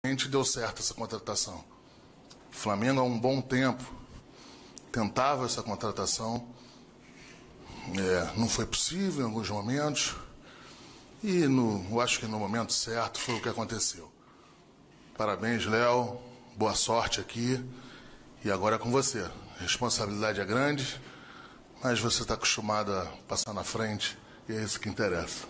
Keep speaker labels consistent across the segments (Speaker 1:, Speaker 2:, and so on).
Speaker 1: deu certo essa contratação. O Flamengo há um bom tempo tentava essa contratação, não foi possível em alguns momentos, e eu acho que no momento certo foi o que aconteceu. Parabéns, Léo, boa sorte aqui, e agora é com você. A responsabilidade é grande, mas você está acostumado a passar na frente, e é isso que interessa.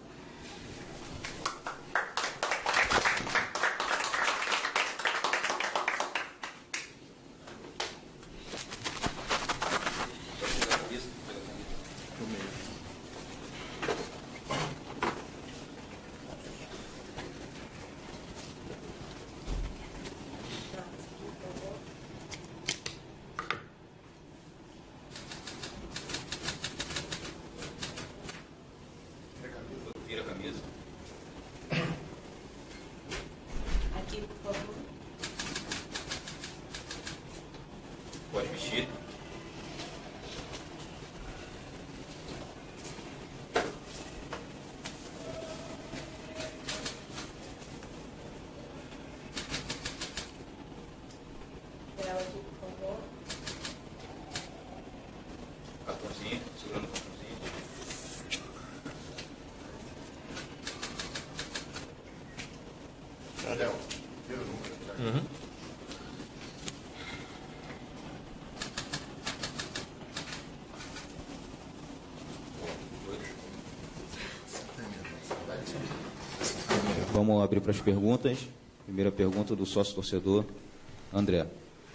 Speaker 2: Vira a camisa.
Speaker 3: Aqui, por favor.
Speaker 2: Pode vestir.
Speaker 3: Ela aqui, por favor.
Speaker 2: Cartãozinho, segurando o cartãozinho.
Speaker 1: Léo, vira o número.
Speaker 4: Vamos abrir para as perguntas. Primeira pergunta do sócio torcedor, André.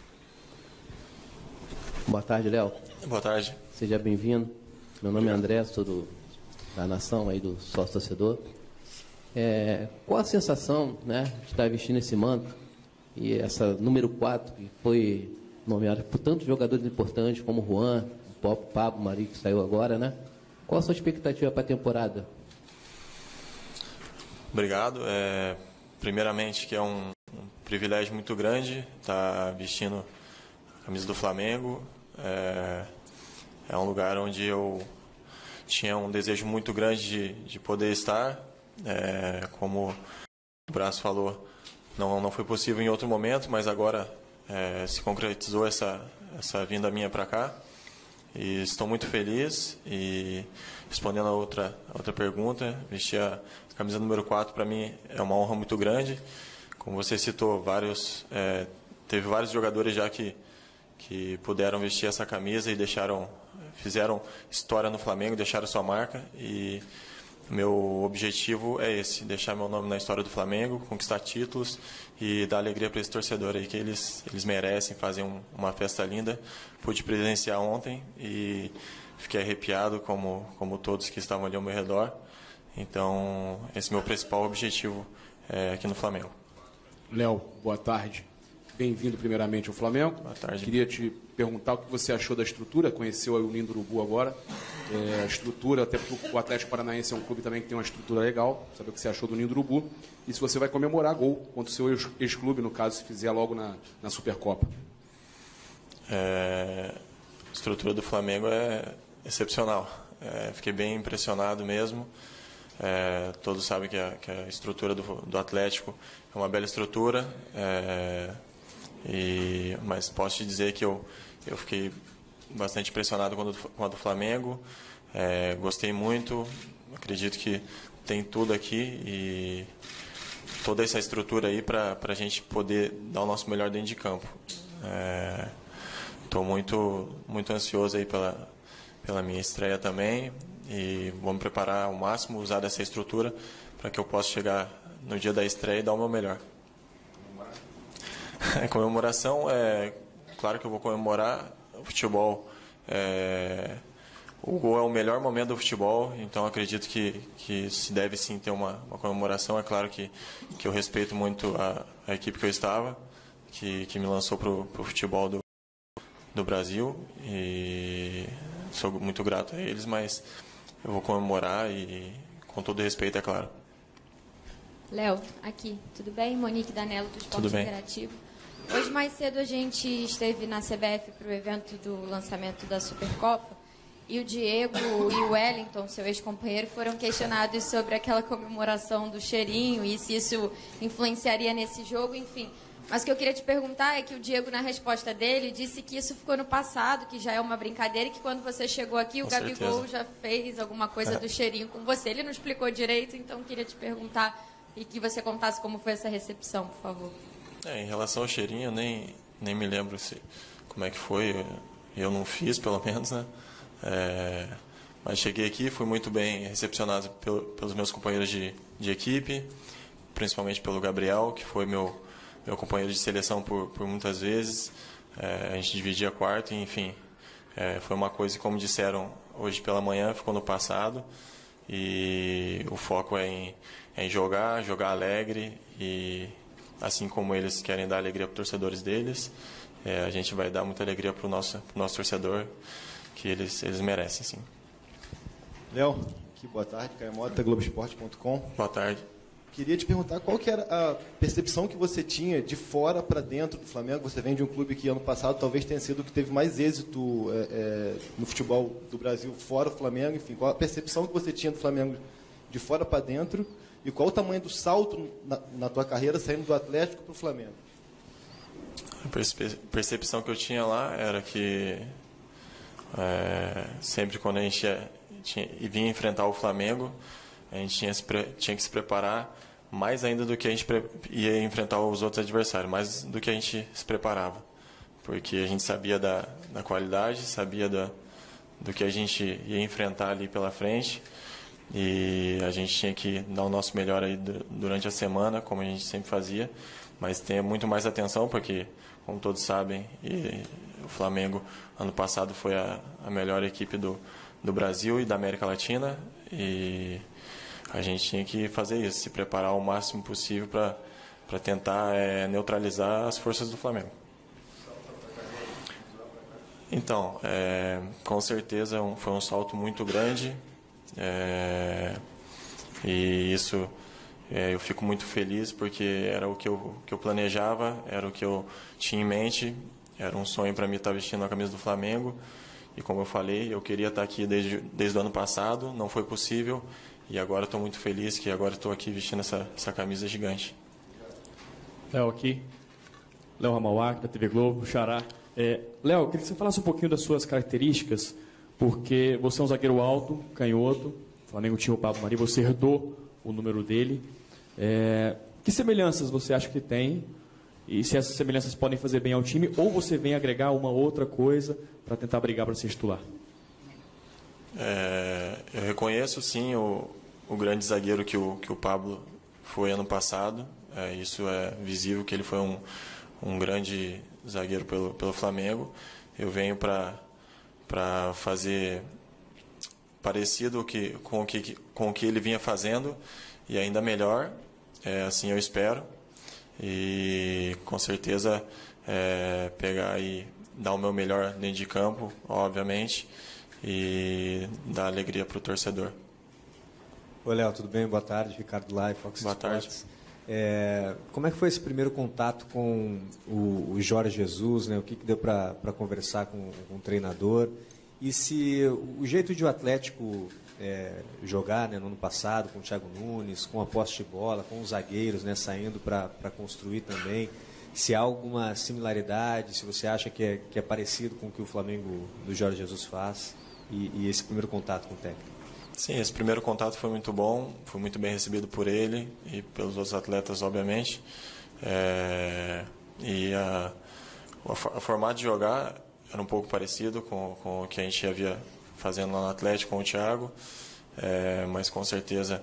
Speaker 5: Boa tarde, Léo.
Speaker 2: Boa tarde.
Speaker 5: Seja bem-vindo. Meu nome é André, sou da nação aí do sócio torcedor. Qual a sensação, né, de estar vestindo esse manto e essa número 4 que foi nomeada por tantos jogadores importantes como o Juan, o Pablo, o Mari, que saiu agora, né? Qual a sua expectativa para a temporada?
Speaker 6: Obrigado. Primeiramente, que é um privilégio muito grande estar vestindo a camisa do Flamengo. É um lugar onde eu tinha um desejo muito grande de poder estar. Como o Braço falou, não foi possível em outro momento, mas agora se concretizou essa vinda minha para cá. E estou muito feliz. E respondendo a outra pergunta, vestir a camisa número 4 para mim é uma honra muito grande. Como você citou, teve vários jogadores já que puderam vestir essa camisa e fizeram história no Flamengo, deixaram sua marca. E meu objetivo é esse, deixar meu nome na história do Flamengo, conquistar títulos e dar alegria para esse torcedor aí, que eles merecem, fazer uma festa linda. Pude presenciar ontem e fiquei arrepiado, como todos que estavam ali ao meu redor. Então, esse é o meu principal objetivo aqui no Flamengo.
Speaker 7: Léo, boa tarde. Bem-vindo primeiramente ao Flamengo.
Speaker 6: Boa tarde.
Speaker 7: Queria te perguntar o que você achou da estrutura, conheceu o Ninho do Urubu agora. A estrutura, até porque o Atlético Paranaense é um clube também que tem uma estrutura legal. Saber o que você achou do Ninho do Urubu. E se você vai comemorar gol contra o seu ex-clube, no caso, se fizer logo na Supercopa.
Speaker 6: A estrutura do Flamengo é excepcional. Fiquei bem impressionado mesmo. Todos sabem que a estrutura do Atlético é uma bela estrutura. Mas posso te dizer que eu fiquei bastante impressionado com a do Flamengo. Gostei muito. Acredito que tem tudo aqui e toda essa estrutura aí para a gente poder dar o nosso melhor dentro de campo. Estou muito ansioso aí pela minha estreia também e vou me preparar ao máximo, usar dessa estrutura para que eu possa chegar no dia da estreia e dar o meu melhor. Comemoração, claro que eu vou comemorar. O futebol, o gol é o melhor momento do futebol, então acredito que se deve sim ter uma comemoração. É claro que eu respeito muito a equipe que eu estava, que me lançou para o futebol do Brasil, e sou muito grato a eles, mas eu vou comemorar e com todo respeito, é claro.
Speaker 8: Léo, aqui, tudo bem? Monique Danello, do Esporte
Speaker 6: Tudo bem.
Speaker 8: Interativo. Hoje mais cedo a gente esteve na CBF para o evento do lançamento da Supercopa e o Diego e o Wellington, seu ex-companheiro, foram questionados sobre aquela comemoração do cheirinho e se isso influenciaria nesse jogo, enfim. Mas o que eu queria te perguntar é que o Diego, na resposta dele, disse que isso ficou no passado, que já é uma brincadeira e que quando você chegou aqui, o Gabigol já fez alguma coisa do cheirinho com você. Ele não explicou direito, então eu queria te perguntar e que você contasse como foi essa recepção, por favor.
Speaker 6: Em relação ao cheirinho, eu nem me lembro como é que foi. Eu não fiz, pelo menos, né? Mas cheguei aqui, fui muito bem recepcionado pelos meus companheiros de equipe, principalmente pelo Gabriel, que foi meu companheiro de seleção por muitas vezes. A gente dividia quarto, enfim. Foi uma coisa, como disseram hoje pela manhã, ficou no passado. E o foco é em jogar alegre. E assim como eles querem dar alegria para os torcedores deles, a gente vai dar muita alegria para o nosso torcedor, que eles merecem, sim.
Speaker 9: Léo, aqui, boa tarde. Caio Mota, Globoesporte.com.
Speaker 6: Boa tarde.
Speaker 9: Queria te perguntar qual que era a percepção que você tinha de fora para dentro do Flamengo. Você vem de um clube que ano passado talvez tenha sido o que teve mais êxito no futebol do Brasil fora do Flamengo. Enfim, qual a percepção que você tinha do Flamengo de fora para dentro e qual o tamanho do salto na tua carreira saindo do Atlético para o Flamengo?
Speaker 6: A percepção que eu tinha lá era que sempre quando a gente vinha enfrentar o Flamengo, a gente tinha que se preparar mais ainda do que a gente ia enfrentar os outros adversários, mais do que a gente se preparava. Porque a gente sabia da qualidade, sabia do que a gente ia enfrentar ali pela frente, e a gente tinha que dar o nosso melhor aí durante a semana, como a gente sempre fazia, mas ter muito mais atenção, porque, como todos sabem, o Flamengo ano passado foi a melhor equipe do Brasil e da América Latina, e a gente tinha que fazer isso, se preparar o máximo possível para tentar neutralizar as forças do Flamengo. Então, com certeza foi um salto muito grande, e isso eu fico muito feliz, porque era o que eu planejava, era o que eu tinha em mente, era um sonho para mim estar vestindo a camisa do Flamengo, e como eu falei, eu queria estar aqui desde o ano passado, não foi possível. E agora estou muito feliz que agora estou aqui vestindo essa camisa gigante.
Speaker 10: Léo aqui. Léo Ramauac, da TV Globo, Xará. Léo, queria que você falasse um pouquinho das suas características, porque você é um zagueiro alto, canhoto, o Flamengo tinha o Pablo Mari, você herdou o número dele. Que semelhanças você acha que tem? E se essas semelhanças podem fazer bem ao time, ou você vem agregar uma outra coisa para tentar brigar para ser titular?
Speaker 6: Eu reconheço, sim, o grande zagueiro que o Pablo foi ano passado. Isso é visível, que ele foi um grande zagueiro pelo Flamengo. Eu venho para fazer parecido com o que ele vinha fazendo, e ainda melhor, assim eu espero. E com certeza pegar e dar o meu melhor dentro de campo, obviamente, e dar alegria para o torcedor.
Speaker 11: Oi, Léo, tudo bem? Boa tarde, Ricardo Lai, Fox
Speaker 6: Boa
Speaker 11: Sports.
Speaker 6: tarde.
Speaker 11: Como é que foi esse primeiro contato com o Jorge Jesus, né? O que deu para conversar com o treinador? E se o jeito de o Atlético jogar, né, no ano passado, com o Thiago Nunes, com a posse de bola, com os zagueiros, né, saindo para construir também, se há alguma similaridade, se você acha que é parecido com o que o Flamengo do Jorge Jesus faz, e esse primeiro contato com o técnico?
Speaker 6: Sim, esse primeiro contato foi muito bom, foi muito bem recebido por ele e pelos outros atletas, obviamente. E o formato de jogar era um pouco parecido com o que a gente havia fazendo lá no Atlético com o Thiago, mas com certeza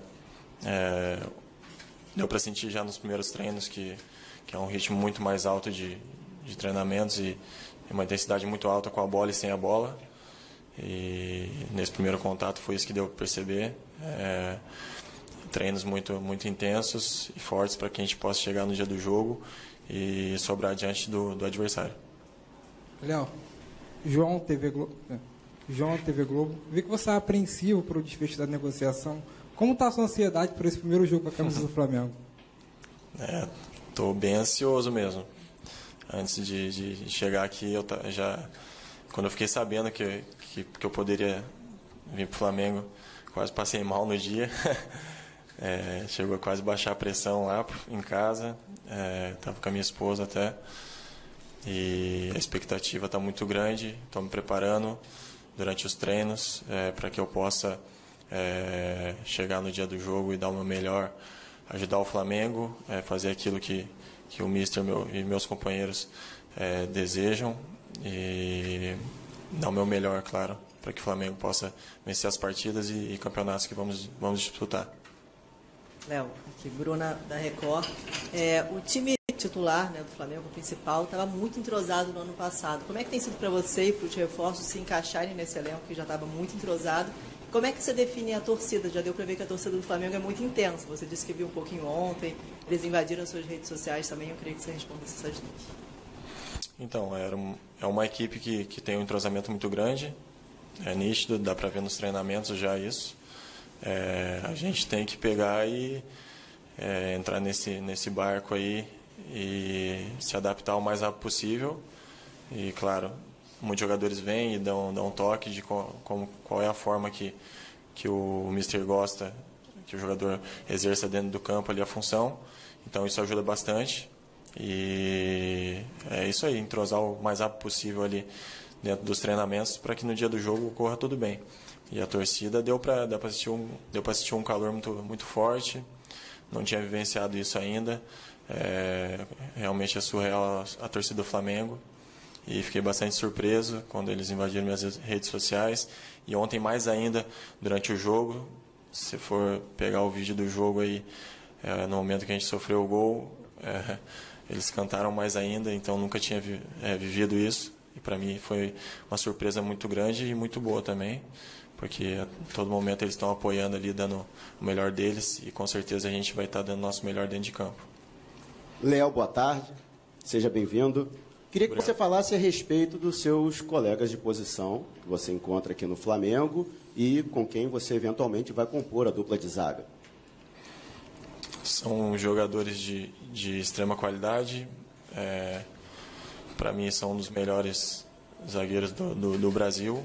Speaker 6: deu para sentir já nos primeiros treinos que é um ritmo muito mais alto de treinamentos e uma intensidade muito alta com a bola e sem a bola. E nesse primeiro contato foi isso que deu para perceber. Treinos muito, muito intensos e fortes para que a gente possa chegar no dia do jogo e sobrar diante do adversário.
Speaker 12: Léo, João, TV Globo. Vi que você é apreensivo para o desfecho da negociação. Como está a sua ansiedade por esse primeiro jogo com a camisa do Flamengo?
Speaker 6: Estou bem ansioso mesmo. Antes de chegar aqui, quando eu fiquei sabendo que eu poderia vim para o Flamengo, quase passei mal no dia. Chegou a quase baixar a pressão lá em casa. Estava com a minha esposa até. E a expectativa está muito grande. Estou me preparando durante os treinos para que eu possa chegar no dia do jogo e dar o meu melhor, ajudar o Flamengo, fazer aquilo que o Mister e meus companheiros desejam e dar o meu melhor, claro, para que o Flamengo possa vencer as partidas e campeonatos que vamos disputar.
Speaker 13: Léo, aqui, Bruna da Record. O time titular, né, do Flamengo, o principal, estava muito entrosado no ano passado. Como é que tem sido para você e para os reforços se encaixarem nesse elenco que já estava muito entrosado? Como é que você define a torcida? Já deu para ver que a torcida do Flamengo é muito intensa. Você disse que viu um pouquinho ontem, eles invadiram suas redes sociais também. Eu queria que você respondesse essas duas.
Speaker 6: Então, é uma equipe que tem um entrosamento muito grande, é nítido, dá para ver nos treinamentos já isso. A gente tem que pegar e entrar nesse barco aí e se adaptar o mais rápido possível. E, claro, muitos jogadores vêm e dão um toque de qual é a forma que o Mister gosta que o jogador exerça dentro do campo ali a função. Então, isso ajuda bastante. E é isso aí, entrosar o mais rápido possível ali dentro dos treinamentos para que no dia do jogo corra tudo bem. E a torcida deu para assistir um calor muito forte, não tinha vivenciado isso ainda. Realmente é surreal a torcida do Flamengo e fiquei bastante surpreso quando eles invadiram minhas redes sociais. E ontem mais ainda, durante o jogo, se for pegar o vídeo do jogo aí, no momento que a gente sofreu o gol, eles cantaram mais ainda, então nunca tinha vivido isso. E para mim foi uma surpresa muito grande e muito boa também, porque a todo momento eles estão apoiando ali, dando o melhor deles, e com certeza a gente vai estar dando o nosso melhor dentro de campo.
Speaker 14: Léo, boa tarde, seja bem-vindo. Queria que você falasse a respeito dos seus colegas de posição que você encontra aqui no Flamengo e com quem você eventualmente vai compor a dupla de zaga.
Speaker 6: São jogadores de extrema qualidade. Para mim, são um dos melhores zagueiros do Brasil.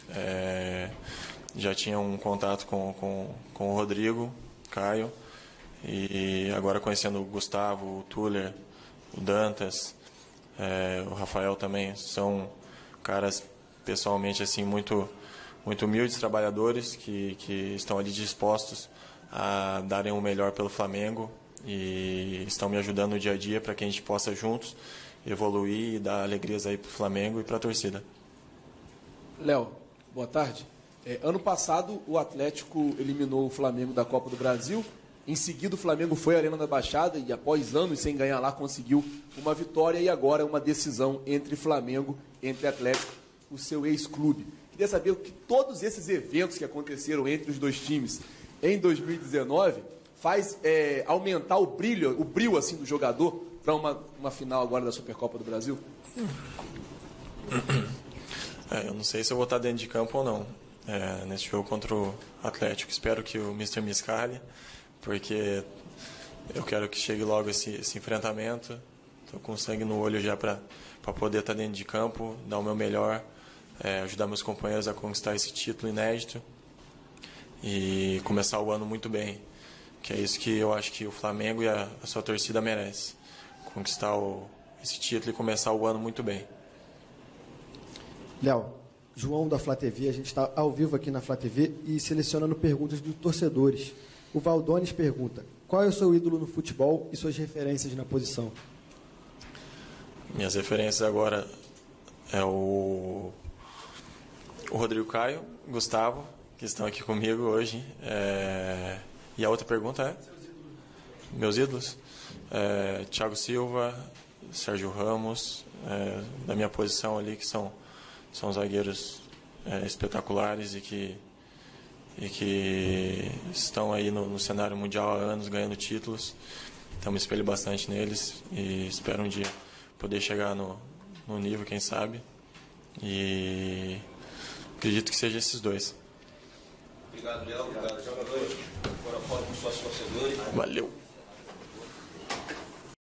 Speaker 6: Já tinha um contato com o Rodrigo, Caio, e agora conhecendo o Gustavo, o Tuller, o Dantas, o Rafael também. São caras, pessoalmente, assim, muito humildes, trabalhadores, que estão ali dispostos a darem o melhor pelo Flamengo e estão me ajudando no dia a dia para que a gente possa juntos evoluir e dar alegrias aí para o Flamengo e para a torcida.
Speaker 7: Léo, boa tarde. Ano passado o Atlético eliminou o Flamengo da Copa do Brasil. Em seguida o Flamengo foi à Arena da Baixada e após anos sem ganhar lá conseguiu uma vitória e agora uma decisão entre Flamengo, entre Atlético, o seu ex-clube. Queria saber o que todos esses eventos que aconteceram entre os dois times em 2019 faz aumentar o brilho assim do jogador para uma final agora da Supercopa do Brasil?
Speaker 6: Eu não sei se eu vou estar dentro de campo ou não nesse jogo contra o Atlético. Espero que o Mister me escale, porque eu quero que chegue logo esse enfrentamento. Estou com sangue no olho já para poder estar dentro de campo, dar o meu melhor, ajudar meus companheiros a conquistar esse título inédito e começar o ano muito bem, que é isso que eu acho que o Flamengo e a sua torcida merece, conquistar esse título e começar o ano muito bem.
Speaker 9: Léo, João da Flá TV, a gente está ao vivo aqui na Flá TV e selecionando perguntas dos torcedores. O Valdones pergunta: qual é o seu ídolo no futebol e suas referências na posição?
Speaker 6: Minhas referências agora é o Rodrigo Caio, Gustavo, que estão aqui comigo hoje. E a outra pergunta é? Meus ídolos? Thiago Silva, Sérgio Ramos, da minha posição ali, que são zagueiros espetaculares e que estão aí no cenário mundial há anos, ganhando títulos. Então me espelho bastante neles e espero um dia poder chegar no nível, quem sabe. E acredito que seja esses dois.
Speaker 2: Obrigado, Léo. Obrigado, jogadores. Agora fora com os sócios torcedores.
Speaker 6: Valeu.